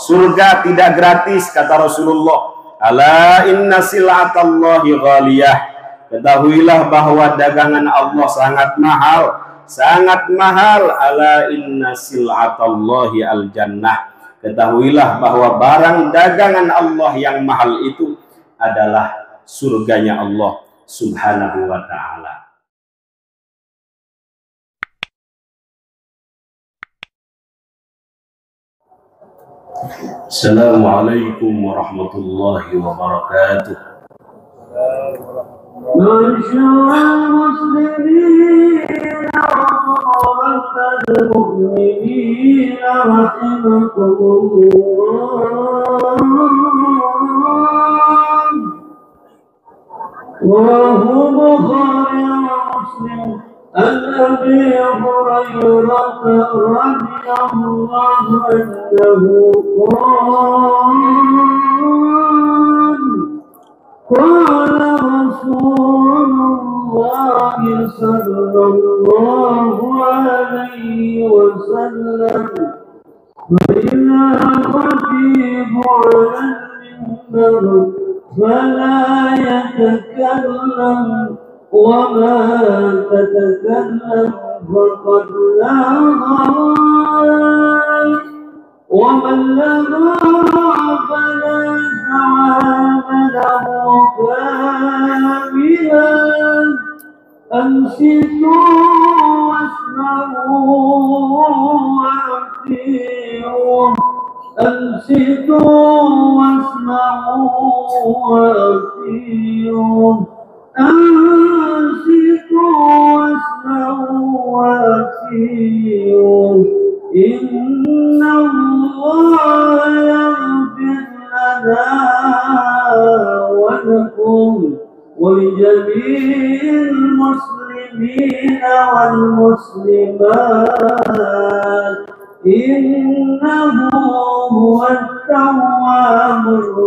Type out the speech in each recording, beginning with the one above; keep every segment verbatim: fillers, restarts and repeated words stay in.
Surga tidak gratis, kata Rasulullah. Ala inna sil'atallahi ghaliyah. Ketahuilah bahwa dagangan Allah sangat mahal, sangat mahal. Ala inna sil'atallahi al-jannah. Ketahuilah bahwa barang dagangan Allah yang mahal itu adalah surganya Allah Subhanahu wa ta'ala. Assalamualaikum warahmatullahi wabarakatuh. Masyaallah muslimin wa mu'minin rahimakumullah. Wa huwa Bukhari wa Muslim. عن أبي هريرة رضي الله عنه قال قال رسول الله صلى الله عليه وسلم فإذا خطيب على المنبر فلا يتكلم وما تتكلم فقد لغى ومن لغى فلا ثواب له كاملا أنصتوا واسمعوا وأطيعوا أنصتوا واسمعوا وأطيعوا أنصتوا واسمعوا وأطيعوا إن الله يغفر لنا ولكم ولجميع المسلمين والمسلمات إنه هو التواب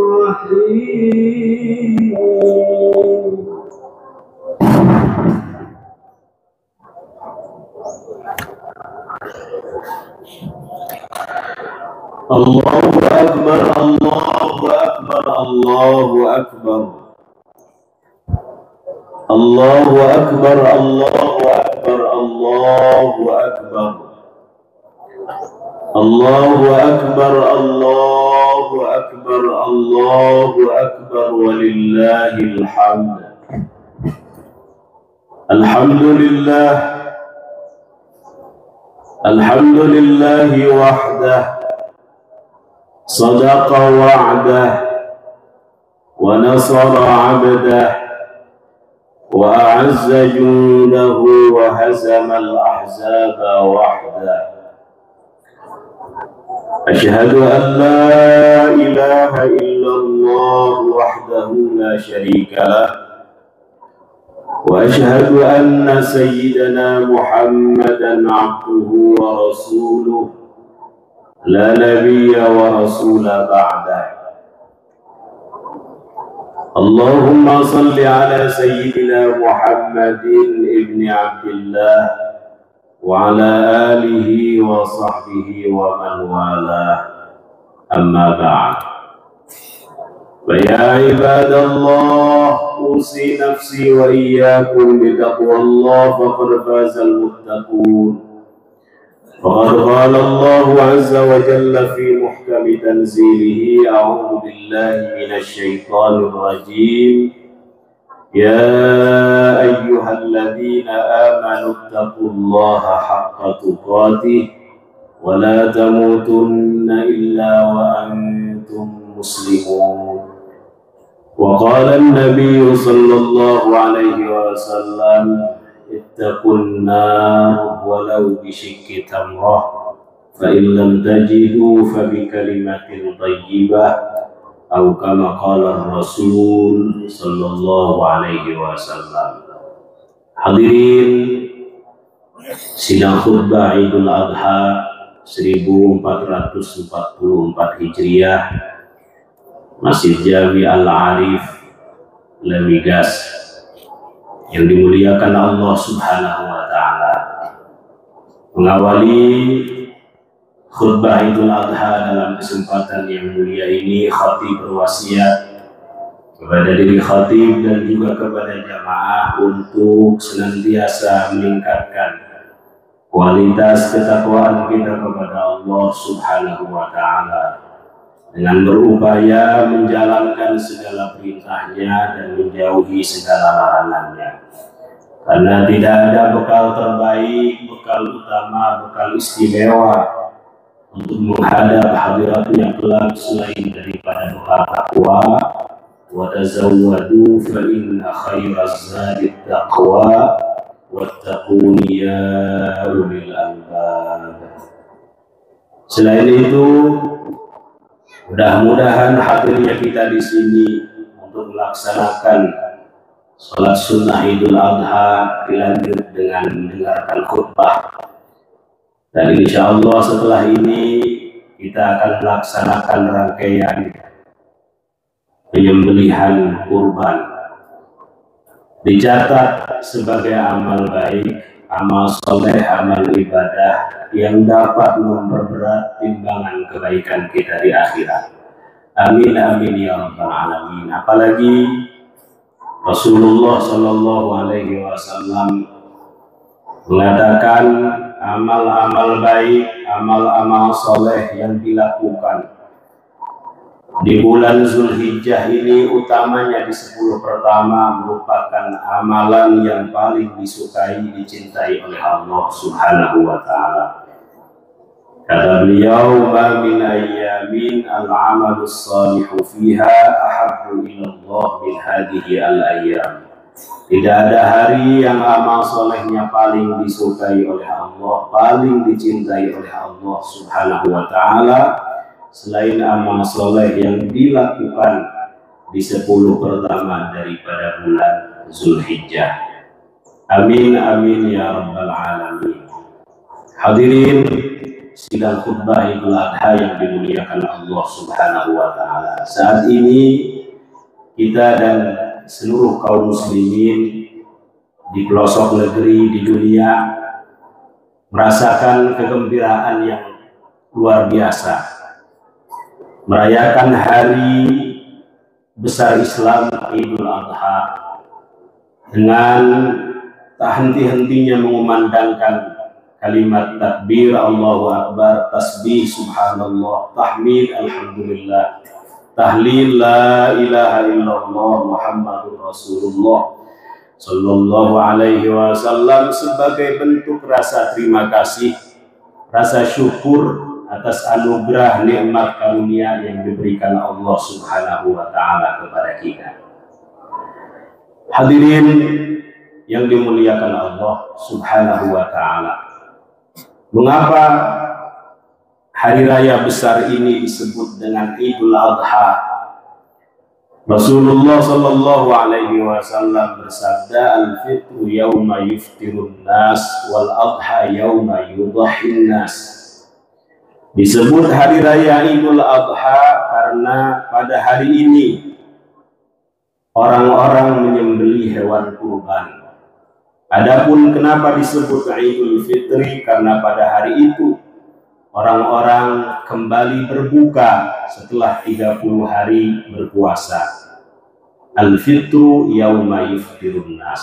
الرحيم. Allahu Akbar, Allahu Akbar, Allahu Akbar. Allahu Akbar, Allahu Akbar, Allahu Akbar. Allahu Akbar, Allahu Akbar, Allahu Akbar, walillahil hamd. Alhamdulillah. Alhamdulillahi wahdah. صدق وعده ونصر عبده وأعز جنده وهزم الأحزاب وحده. أشهد أن لا إله إلا الله وحده لا شريك له وأشهد أن سيدنا محمدا عبده ورسوله لا نبي ورسول بعده. اللهم صل على سيدنا محمد ابن عبد الله وعلى آله وصحبه ومن والاه. أما بعد، فيا عباد الله، أوصي نفسي وإياكم بتقوى الله فقد فاز المتقون. فقد قال الله عز وجل في محكم تنزيله: أعوذ بالله من الشيطان الرجيم. يا أيها الذين آمنوا اتقوا الله حق تقاته ولا تموتن إلا وأنتم مسلمون. وقال النبي صلى الله عليه وسلم: اتقوا النار ولو بشق تمرة فإن لم تجدوا فبكلمة طيبة أو كما قال الرسول صلى الله عليه وسلم. Hadirin sidang khutbah Idul Adha seribu empat ratus empat puluh empat Hijriah, Masjid Jami Al-Arif Lemigas yang dimuliakan Allah Subhanahu wa ta'ala. Mengawali khutbah Idul Adha dalam kesempatan yang mulia ini, khatib berwasiat kepada diri khatib dan juga kepada jamaah untuk senantiasa meningkatkan kualitas ketakwaan kita kepada Allah Subhanahu wa Ta'ala dengan berupaya menjalankan segala perintahnya dan menjauhi segala larangannya. Karena tidak ada bekal terbaik, bekal utama, bekal istimewa untuk menghadap hadiratnya kelak selain daripada bekal takwa. Wa tazawwadu fa inna khairaz zadi taqwa wattaquni ya ulil albab. Selain itu, mudah-mudahan hadirnya kita di sini untuk melaksanakan salat sunnah Idul Adha dilanjut dengan mendengarkan khutbah. Dan insya Allah setelah ini kita akan melaksanakan rangkaian penyembelihan kurban. Dicatat sebagai amal baik, amal soleh, amal ibadah yang dapat memperberat timbangan kebaikan kita di akhirat. Amin amin ya rabbal alamin. Apalagi Rasulullah Shallallahu Alaihi Wasallam mengatakan amal-amal baik, amal-amal soleh yang dilakukan di bulan Zulhijjah ini, utamanya di sepuluh pertama, merupakan amalan yang paling disukai, dicintai oleh Allah Subhanahu wa Ta'ala. Kata beliau, "Ma min ayyamin al-amalu salihu fiha ahabbu ila Allah min hadhihi al-ayyam." Tidak ada hari yang amal solehnya paling disukai oleh Allah, paling dicintai oleh Allah Subhanahu wa Ta'ala selain amal soleh yang dilakukan di sepuluh pertama daripada bulan Zulhijjah. Amin amin ya rabbal alamin. Hadirin sidang khutbah Idul Adha yang dimuliakan Allah Subhanahu wa Ta'ala. Saat ini kita dan seluruh kaum muslimin di pelosok negeri di dunia merasakan kegembiraan yang luar biasa, merayakan hari besar Islam Idul Adha dengan tak henti-hentinya mengumandangkan kalimat takbir Allahu Akbar, tasbih subhanallah, tahmid alhamdulillah, tahlil la ilaha illallah Muhammadur Rasulullah sallallahu alaihi wasallam sebagai bentuk rasa terima kasih, rasa syukur atas anugerah nikmat karunia yang diberikan Allah Subhanahu wa Ta'ala kepada kita. Hadirin yang dimuliakan Allah Subhanahu wa Ta'ala, mengapa hari raya besar ini disebut dengan Idul Adha? Rasulullah sallallahu alaihi wasallam bersabda, "Al-fitru yawma yuftirun nas wal adha yawma yudhhin nas." Disebut hari raya Idul Adha karena pada hari ini orang-orang menyembelih hewan kurban. Adapun kenapa disebut Idul Fitri, karena pada hari itu orang-orang kembali berbuka setelah tiga puluh hari berpuasa. Al-fitru yauma yuftirun nas.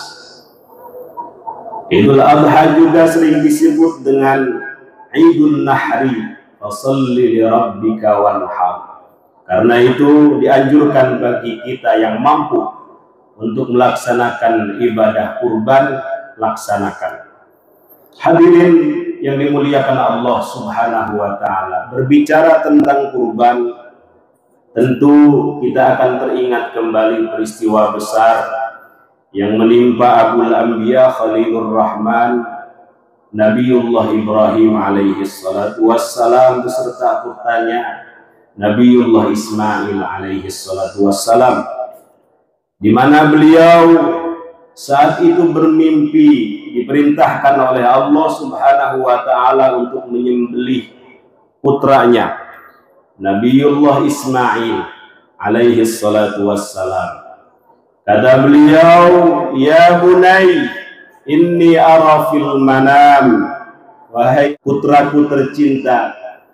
Idul Adha juga sering disebut dengan Idul Nahri, fasalli li rabbika wanhar. Karena itu dianjurkan bagi kita yang mampu untuk melaksanakan ibadah kurban, laksanakan. Hadirin yang dimuliakan Allah Subhanahu wa Ta'ala, berbicara tentang kurban, tentu kita akan teringat kembali peristiwa besar yang menimpa Abul Anbiya Khalilur Rahman Nabiullah Ibrahim alaihi salatu wassalam beserta putranya Nabiullah Ismail alaihi salatu wassalam, di mana beliau saat itu bermimpi diperintahkan oleh Allah Subhanahu wa Ta'ala untuk menyembelih putranya Nabiullah Ismail alaihi salatu wassalam. Kata beliau, "Ya bunai, inni ara fil manam." Wahai putraku tercinta,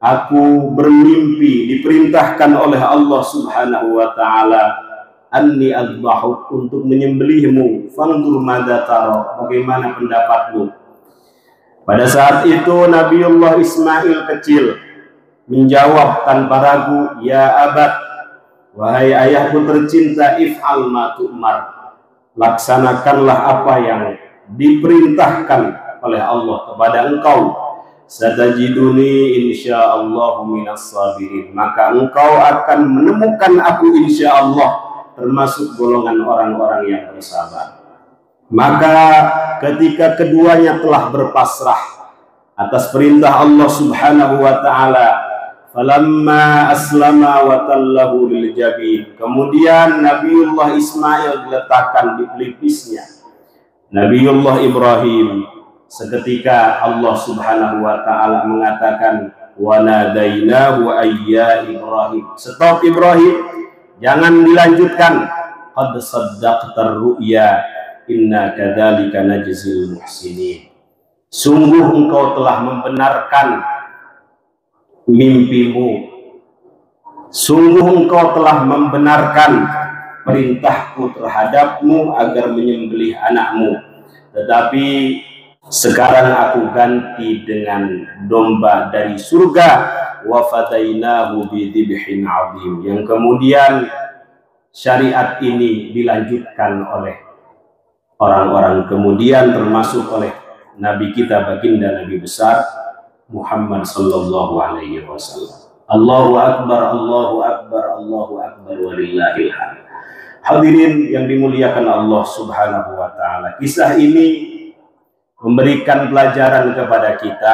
aku bermimpi diperintahkan oleh Allah Subhanahu wa taala anni adbahuk, untuk menyembelihmu, fandur madza tara, bagaimana pendapatmu? Pada saat itu Nabiullah Ismail kecil menjawab tanpa ragu, ya abad, wahai ayahku tercinta, if'al ma tu'mar, laksanakanlah apa yang diperintahkan oleh Allah kepada engkau. Satajiduni insyaallah minas sabirin, maka engkau akan menemukan aku insyaallah termasuk golongan orang-orang yang bersabar. Maka ketika keduanya telah berpasrah atas perintah Allah Subhanahu wa taala, falamma aslama wa tallahu lil jabin, kemudian Nabiullah Ismail diletakkan di pelipisnya Nabiullah Ibrahim. Seketika Allah Subhanahu wa taala mengatakan, wa nadainahu ayya Ibrahim, stop Ibrahim, jangan dilanjutkan, qad saddaqtar ru'ya inna kadzalika najzil muhsinin, sungguh engkau telah membenarkan mimpimu, sungguh engkau telah membenarkan perintahku terhadapmu agar menyembelih anakmu, tetapi sekarang aku ganti dengan domba dari surga, wa fadainahu bidzibhin adzim, yang kemudian syariat ini dilanjutkan oleh orang-orang kemudian, termasuk oleh Nabi kita baginda Nabi besar Muhammad sallallahu alaihi wasallam. Allahu akbar, Allahu akbar, Allahu akbar, walillahil hamd. Hadirin yang dimuliakan Allah Subhanahu wa taala, kisah ini memberikan pelajaran kepada kita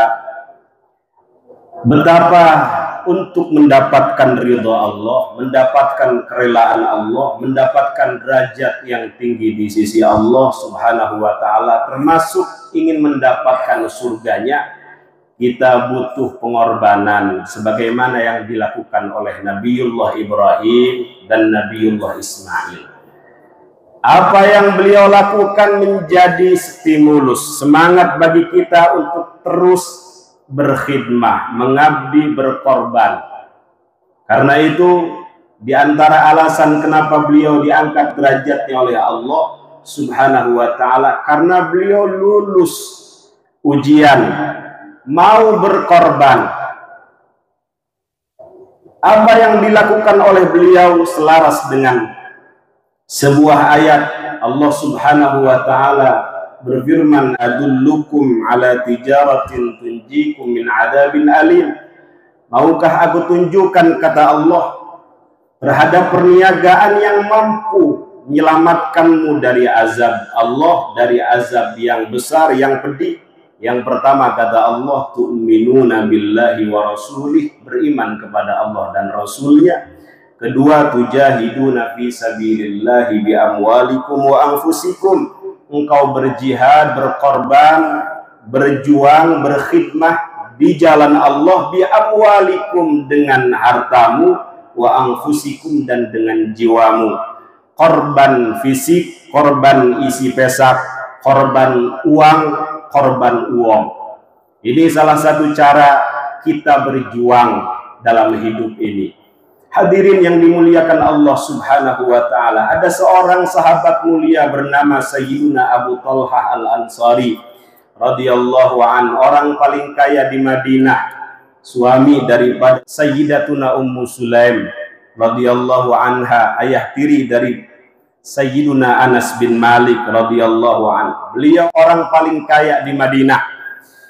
betapa untuk mendapatkan ridha Allah, mendapatkan kerelaan Allah, mendapatkan derajat yang tinggi di sisi Allah Subhanahu wa taala, termasuk ingin mendapatkan surganya, kita butuh pengorbanan sebagaimana yang dilakukan oleh Nabiullah Ibrahim dan Nabiullah Ismail. Apa yang beliau lakukan menjadi stimulus, semangat bagi kita untuk terus berkhidmah, mengabdi, berkorban. Karena itu, di antara alasan kenapa beliau diangkat derajatnya oleh Allah Subhanahu wa taala, karena beliau lulus ujian, mau berkorban. Apa yang dilakukan oleh beliau selaras dengan sebuah ayat Allah Subhanahu wa taala berfirman, adullukum ala tijaratin tunjikum min adzabin alim, maukah aku tunjukkan, kata Allah, terhadap perniagaan yang mampu menyelamatkanmu dari azab Allah, dari azab yang besar, yang pedih. Yang pertama, kata Allah, tu'minuna billahi wa rasulih, beriman kepada Allah dan Rasulnya. Kedua, tujahiduna fi sabilillahi bi amwalikum wa anfusikum, engkau berjihad, berkorban, berjuang, berkhidmah di jalan Allah, bi amwalikum, dengan hartamu, wa anfusikum, dan dengan jiwamu. Korban fisik, korban isi pesak, korban uang, korban uang. Ini salah satu cara kita berjuang dalam hidup ini. Hadirin yang dimuliakan Allah Subhanahu wa taala, ada seorang sahabat mulia bernama Sayyiduna Abu Talhah Al-Ansari radhiyallahu an, orang paling kaya di Madinah, suami daripada Sayyidatuna Ummu Sulaim radhiyallahu anha, ayah tiri dari Sayyiduna Anas bin Malik radhiyallahu an. Beliau orang paling kaya di Madinah.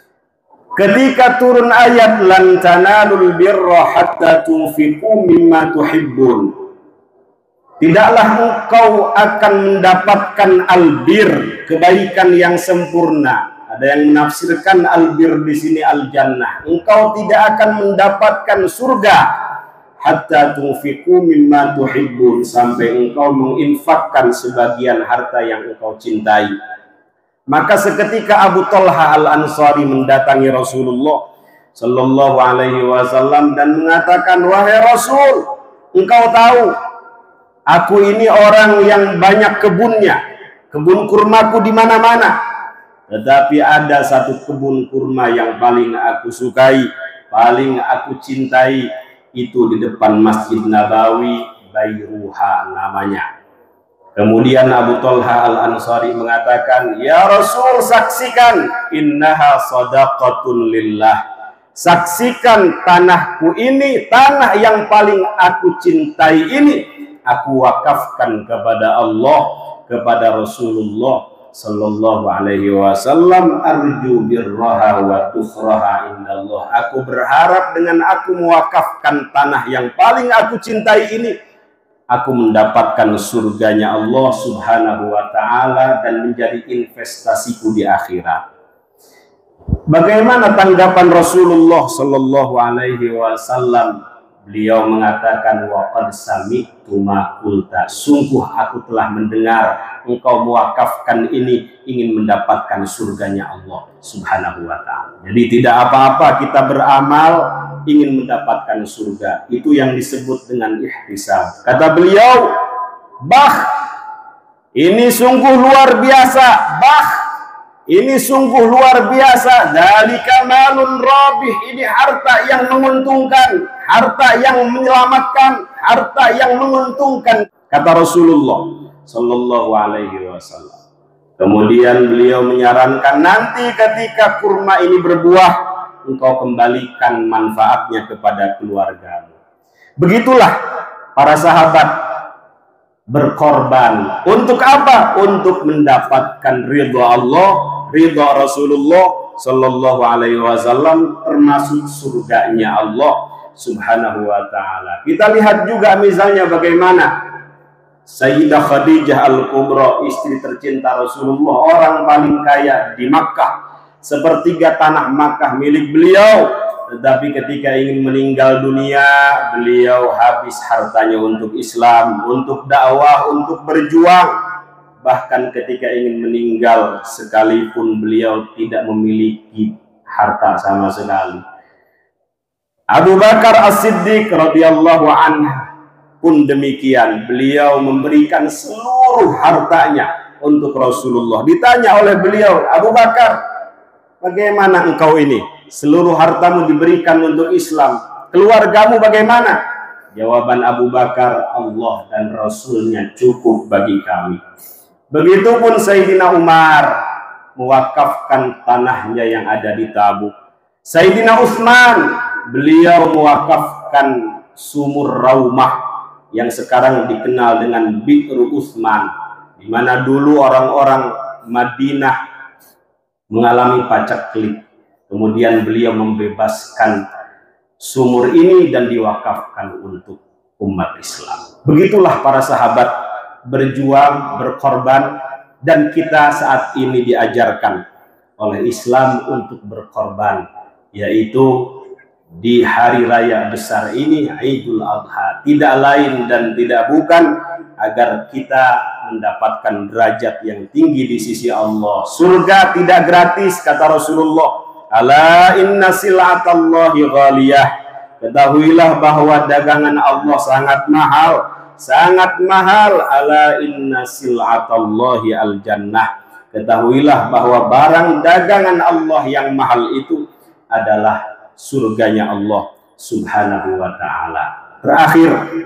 Ketika turun ayat lan tanalul birra hatta tunfiqu mimma tuhibbun, tidaklah engkau akan mendapatkan albir, kebaikan yang sempurna. Ada yang menafsirkan albir di sini al-jannah. Engkau tidak akan mendapatkan surga hatta tunfiqu mimma tuhibbun, sampai engkau menginfakkan sebagian harta yang engkau cintai. Maka seketika Abu Talha Al-Ansari mendatangi Rasulullah Sallallahu Alaihi Wasallam dan mengatakan, wahai Rasul, engkau tahu aku ini orang yang banyak kebunnya, kebun kurmaku di mana-mana, tetapi ada satu kebun kurma yang paling aku sukai, paling aku cintai itu di depan Masjid Nabawi, Bayruha namanya. Kemudian Abu Talha Al-Ansari mengatakan, ya Rasul, saksikan, innaha sadaqatun lillah. Saksikan tanahku ini, tanah yang paling aku cintai ini, aku wakafkan kepada Allah, kepada Rasulullah sallallahu alaihi wasallam. Arju birraha wa tukhraha indallah. Aku berharap dengan aku mewakafkan tanah yang paling aku cintai ini, aku mendapatkan surganya Allah subhanahu wa ta'ala dan menjadi investasiku di akhirat. Bagaimana tanggapan Rasulullah sallallahu alaihi wasallam? Beliau mengatakan, wa qad sami'tu ma qulta. Sungguh aku telah mendengar engkau mewakafkan ini ingin mendapatkan surganya Allah subhanahu wa ta'ala. Jadi tidak apa-apa kita beramal ingin mendapatkan surga. Itu yang disebut dengan ihtisab. Kata beliau, bah, ini sungguh luar biasa. Bah, ini sungguh luar biasa. Dzalika malun rabih. Ini harta yang menguntungkan, harta yang menyelamatkan, harta yang menguntungkan, kata Rasulullah sallallahu alaihi wasallam. Kemudian beliau menyarankan, nanti ketika kurma ini berbuah, engkau kembalikan manfaatnya kepada keluargamu. Begitulah para sahabat berkorban. Untuk apa? Untuk mendapatkan ridha Allah, ridha Rasulullah sallallahu alaihi wasallam, termasuk surganya Allah subhanahu wa ta'ala. Kita lihat juga misalnya bagaimana Sayyidah Khadijah Al-Kubra, istri tercinta Rasulullah, orang paling kaya di Makkah. Sepertiga tanah Makkah milik beliau, tetapi ketika ingin meninggal dunia, beliau habis hartanya untuk Islam, untuk dakwah, untuk berjuang. Bahkan ketika ingin meninggal sekalipun beliau tidak memiliki harta sama sekali. Abu Bakar As-Siddiq radhiyallahu anhu pun demikian, beliau memberikan seluruh hartanya untuk Rasulullah. Ditanya oleh beliau, Abu Bakar, bagaimana engkau ini? Seluruh hartamu diberikan untuk Islam, keluargamu bagaimana? Jawaban Abu Bakar, Allah dan Rasulnya cukup bagi kami. Begitupun Sayyidina Umar mewakafkan tanahnya yang ada di Tabuk. Sayyidina Utsman, beliau mewakafkan sumur Raumah yang sekarang dikenal dengan Bi'ru Utsman, di mana dulu orang-orang Madinah mengalami pacaklik. Kemudian beliau membebaskan sumur ini dan diwakafkan untuk umat Islam. Begitulah para sahabat berjuang, berkorban, dan kita saat ini diajarkan oleh Islam untuk berkorban, yaitu di hari raya besar ini, Idul Adha, tidak lain dan tidak bukan agar kita mendapatkan derajat yang tinggi di sisi Allah. Surga tidak gratis, kata Rasulullah. Ala inna sil'atallahi ghaliyah. Ketahuilah bahwa dagangan Allah sangat mahal, sangat mahal. Ala inna sil'atallahi al-jannah. Ketahuilah bahwa barang dagangan Allah yang mahal itu adalah surganya Allah subhanahu wa ta'ala. Terakhir,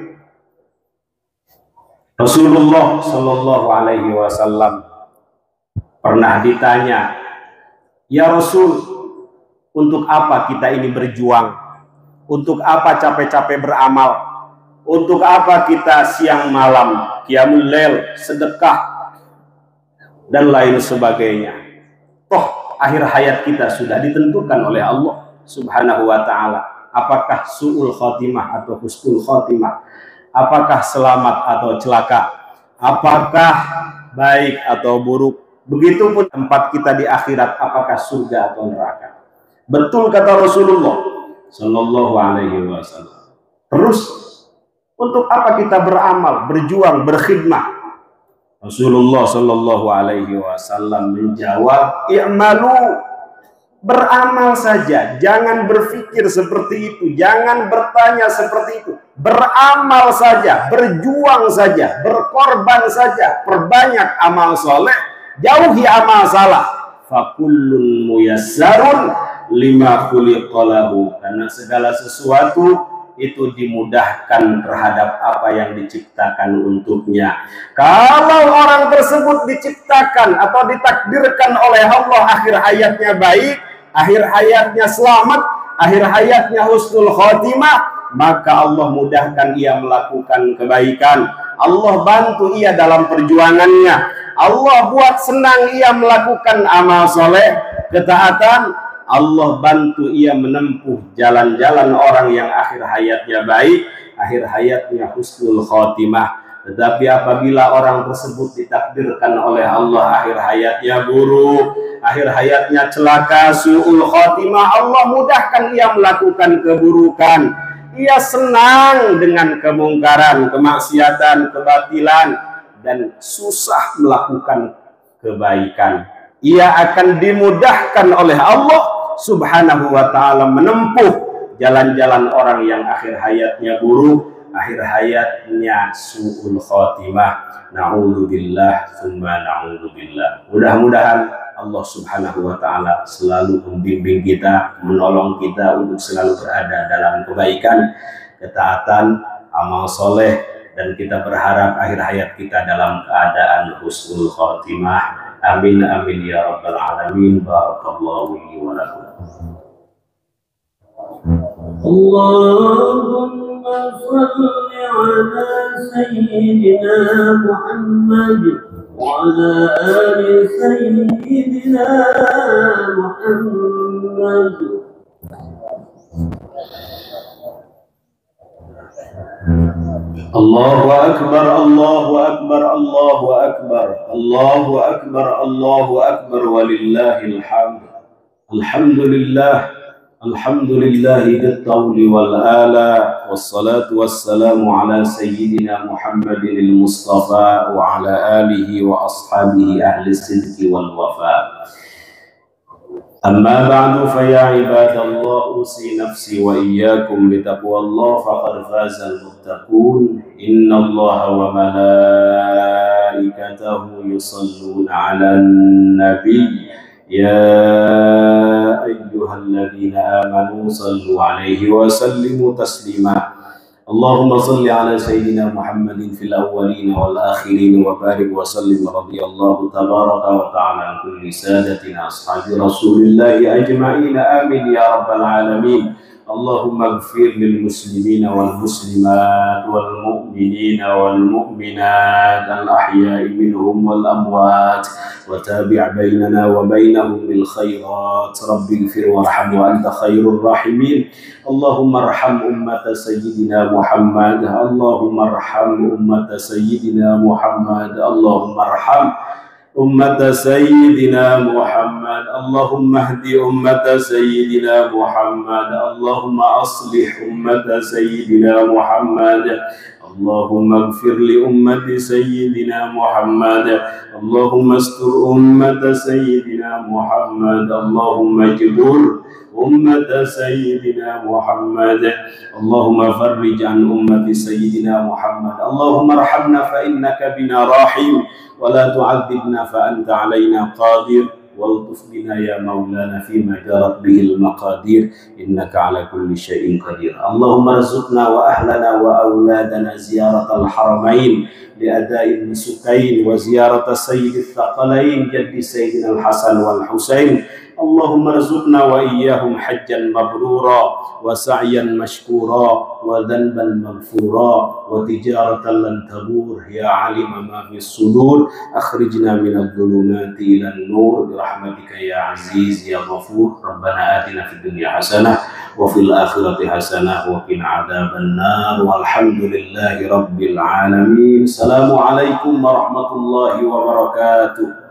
Rasulullah sallallahu alaihi wasallam pernah ditanya, ya Rasul, untuk apa kita ini berjuang? Untuk apa capek-capek beramal? Untuk apa kita siang malam qiyamul lail, sedekah dan lain sebagainya? Toh akhir hayat kita sudah ditentukan oleh Allah subhanahu wa ta'ala. Apakah su'ul khotimah atau husnul khotimah? Apakah selamat atau celaka? Apakah baik atau buruk? Begitupun tempat kita di akhirat, apakah surga atau neraka? Betul kata Rasulullah sallallahu alaihi wasallam. Terus untuk apa kita beramal, berjuang, berkhidmah? Rasulullah sallallahu alaihi wasallam menjawab, i'malu, beramal saja, jangan berpikir seperti itu, jangan bertanya seperti itu. Beramal saja, berjuang saja, berkorban saja, perbanyak amal soleh, jauhi amal salah. Fakullun muyassarun lima khuliqalahu, karena segala sesuatu itu dimudahkan terhadap apa yang diciptakan untuknya. Kalau orang tersebut diciptakan atau ditakdirkan oleh Allah akhir hayatnya baik, akhir hayatnya selamat, akhir hayatnya husnul khotimah, maka Allah mudahkan ia melakukan kebaikan. Allah bantu ia dalam perjuangannya. Allah buat senang ia melakukan amal soleh, ketaatan. Allah bantu ia menempuh jalan-jalan orang yang akhir hayatnya baik, akhir hayatnya husnul khotimah. Tetapi apabila orang tersebut ditakdirkan oleh Allah akhir hayatnya buruk, akhir hayatnya celaka, su'ul khotimah, Allah mudahkan ia melakukan keburukan. Ia senang dengan kemungkaran, kemaksiatan, kebatilan, dan susah melakukan kebaikan. Ia akan dimudahkan oleh Allah Subhanahu wa ta'ala menempuh jalan-jalan orang yang akhir hayatnya buruk, akhir hayatnya su'ul khotimah. Na'udzubillah, tsumma na'udzubillah. Mudah-mudahan Allah Subhanahu wa ta'ala selalu membimbing kita, menolong kita untuk selalu berada dalam kebaikan, ketaatan, amal soleh, dan kita berharap akhir hayat kita dalam keadaan husnul khotimah. Amin amin ya rabbal alamin. Barakallahu li wa lakum. Allahumma shalli ala sayyidina Muhammad wa ala ali sayyidina Muhammad. Allahu akbar, Allahu akbar, Allahu akbar, Allahu akbar, Allahu akbar, walillahil hamd. Alhamdulillah, alhamdulillahi bil-tawli wal-ala, wassalatu wassalamu ala sayyidina Muhammadin al-Mustafa wa ala alihi wa ashabihi ahli sidqi wal-wafa. أما بعد فيا عباد الله أوصي نفسي وإياكم بتقوى الله فقد فاز المتقون. إن الله وملائكته يصلون على النبي يا أيها الذين آمنوا صلوا عليه وسلموا تسليما. اللهم صل على سيدنا محمد في الأولين والآخرين وبارك وسلم رضي الله تبارك وتعالى عن كل سادتنا أصحاب رسول الله أجمعين. آمين يا رب العالمين. اللهم اغفر للمسلمين والمسلمات والمؤمنين والمؤمنات الأحياء منهم والأموات وتابع بيننا وبينهم بالخيرات. رب اغفر وارحم وأنت خير الراحمين. اللهم ارحم أمة سيدنا محمد. اللهم ارحم أمة سيدنا محمد. اللهم ارحم أمة سيدنا محمد. اللهم اهد أمة سيدنا محمد. اللهم أصلح أمة سيدنا محمد. اللهم اغفر لأمة سيدنا محمد. اللهم استر أمة سيدنا محمد. اللهم اجبر أمة سيدنا محمد. اللهم فرج عن أمة سيدنا محمد. اللهم ارحمنا فإنك بنا راحم ولا تعذبنا فأنت علينا قادر. والطف بنا يا مولانا فيما جرت به المقادير إنك على كل شيء قدير. اللهم ارزقنا وأهلنا وأولادنا زيارة الحرمين لأداء النسكين وزيارة سيد الثقلين جد سيدنا الحسن والحسين. اللهم ارزقنا وإياهم حجا مبرورا وسعيا مشكورا وذنبا مغفورا وتجارة لن تبور. يا علم ما في الصدور أخرجنا من الظلمات إلى النور برحمتك يا عزيز يا غفور. ربنا آتنا في الدنيا حسنة وفي الآخرة حسنة وقنا عذاب النار. والحمد لله رب العالمين. السلام عليكم ورحمة الله وبركاته.